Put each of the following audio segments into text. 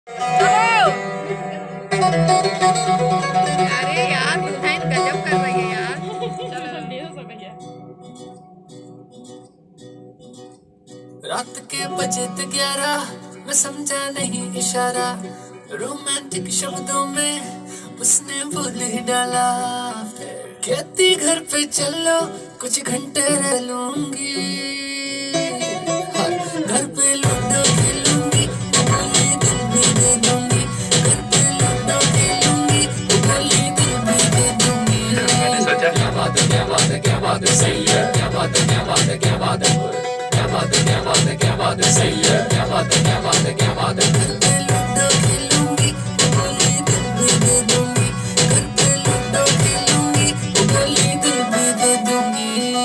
अरे यार दुल्हन गजब कर रही है यार। चलो जल्दी से सो गई है। रात के बजे 11 मैं समझा नहीं इशारा, रोमांटिक शब्दों में उसने बोल ही डाला। कहती घर पे चलो कुछ घंटे रह लूंगी, घर पे लूडो खेलूंगी, बोली दिल भी दे दूंगी। घर पे लूडो खेलूंगी, बोली दिल भी दे दूंगी। मैंने सोचा क्या बात है, क्या बात है, क्या बात है, सही है, क्या बात है, क्या बात है, क्या बात है, क्या बात है, क्या बात है, क्या बात है, सही है, क्या बात है, क्या बात है, क्या बात है। घर पे लूडो खेलूंगी, बोली दिल भी दे दूंगी। घर पे लूडो खेलूंगी, बोली दिल भी दे दूंगी।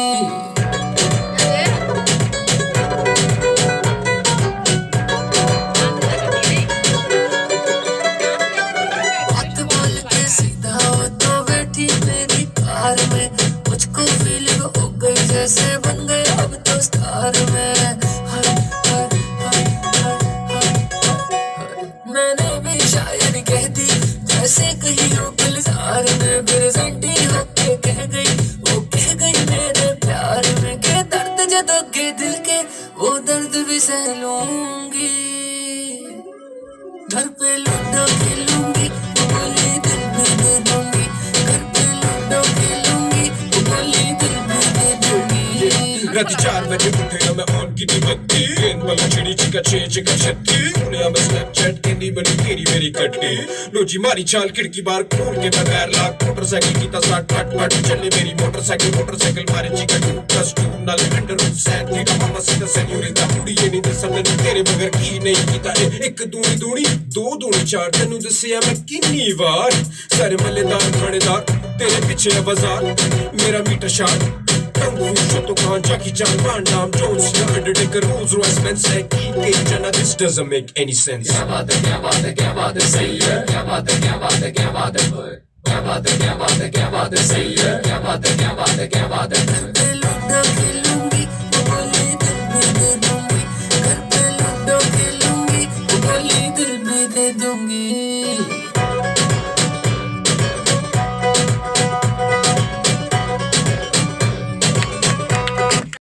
बात बोल के सीधा हो तो बैठी मेरी कार में, मुझको फीलिंग हो गई जैसे बन गए अब तो स्टार में। हाय हाय हाय हाय हाय हाय। मैंने भी शायद कह दी जैसे कहीं हो गुलजार में, प्रेजेंटी होके कह गई, वो कह गई मेरे प्यार में के दर्द जदोगे दिल के वो दर्द भी सह लूंगी। घर पे लूडो खेलूंगी, बोली दिल भी दे दूंगी। घर पे लूडो खेलूंगी, बोली दिल भी दे दूंगी। राती 4 बजे उठे मैं ऑन की थी बत्ती, गेंद वाली चिड़ी चिका चिका छत्ती, दुनिया में स्नैपचैट केंदी बनी तेरी मेरी कट्टी। लोजी मारी चाल खिड़की बार खोल के बगैर लाख, मोटरसाइकिल की तसाट फट फट चले मेरी मोटरसाइकिल मारे चिका 2+2 नाले अंडर रूट सैन थीटा मामा सीधा सेन्यूरिटा पूरी ये नहीं दस समझ तेरे बगैर की नहीं कीता। एक दूनी दूनी 2 दूनी 4 तेनू दसिया मैं किन्नी बार, सारे मल्लेदार थानेदार तेरे पीछे है बाजार, मेरा मीटर शाट तो कहाँ जाकी जान Van Damme, John Cena, Undertaker, Rolls Royce, Benz, Jenna, this doesn't make any sense. क्या बात है, क्या बात है, क्या बात है, सही है, क्या बात है, क्या बात है, क्या बात है, क्या बात है, क्या बात है, क्या बात है, सही है, क्या बात है, क्या बात है, क्या बात है।